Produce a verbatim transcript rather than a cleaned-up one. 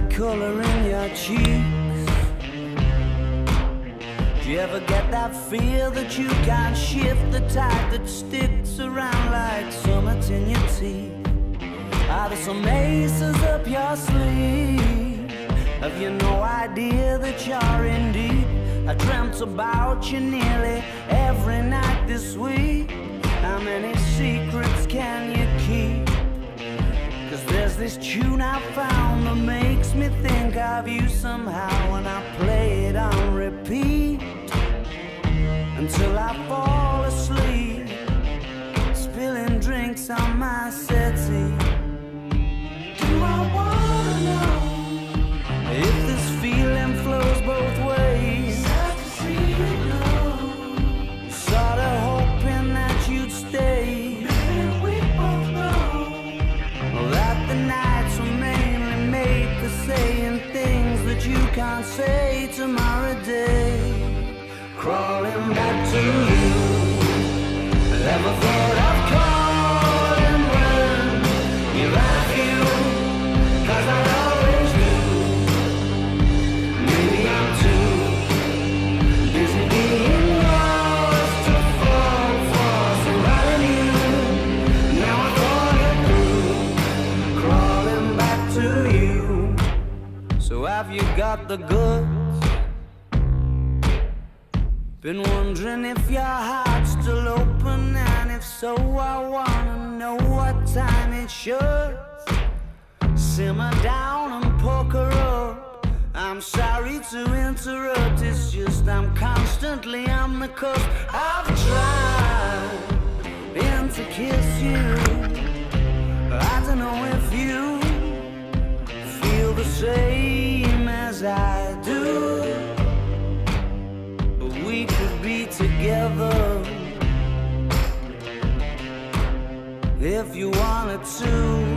color in your cheeks? Do you ever get that feel that you can't shift, the tide that sticks around like summits in your teeth? Are there some aces up your sleeve? Have you no idea that you're in deep? I dreamt about you nearly every night this week. How many secrets can you keep? Cause there's this tune I found that makes me think of you somehow, and I play it on repeat until I fall asleep, spilling drinks on my settee. Do I wanna know if this feeling flows both ways? Sad to see you go. Sorta hoping that you'd stay. Maybe we both know that the nights were mainly made for saying things that you can't say tomorrow day. Crawling back to you. Never thought of calling when you love you, cause I always do. Maybe I'm too busy being lost to fall for somebody new. Now I thought it through, crawling back to you. So have you got the goods? Been wondering if your heart's still open, and if so, I wanna know what time it should. Simmer down and poker up. I'm sorry to interrupt, it's just I'm constantly on the cusp. I've tried been to kiss you. I don't know if you feel the same as I do. We could be together if you wanted to.